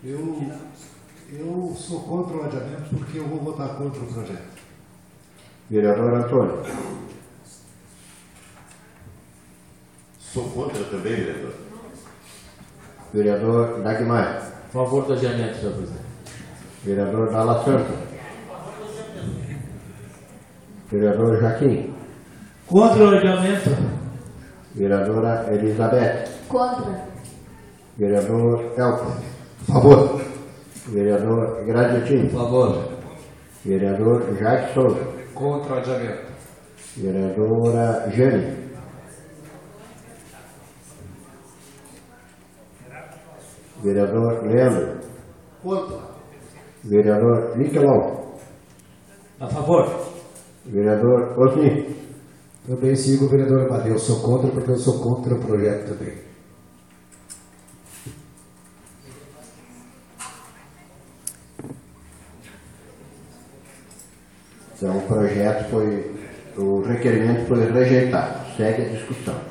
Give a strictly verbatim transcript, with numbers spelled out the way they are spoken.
Eu, eu sou contra o adiamento porque eu vou votar contra o projeto. Vereador Antônio. Sou contra também, vereador. Vereador Dagmar. A favor do adiamento, senhor presidente. Vereador Dalla Santa. Vereador Jaquim. Contra o adiamento. Vereadora Elizabeth. Contra. Vereador Elton. Favor. Vereador Gradiotin. Favor. Vereador Jacques Souza. Contra o adiamento. Vereadora Jane. Vereador Leandro. Contra. Vereador Nicolão. A favor. Vereador Osni. Também sigo o vereador Amadeu. Sou contra porque eu sou contra o projeto também. Então o projeto foi, o requerimento foi rejeitado. Segue a discussão.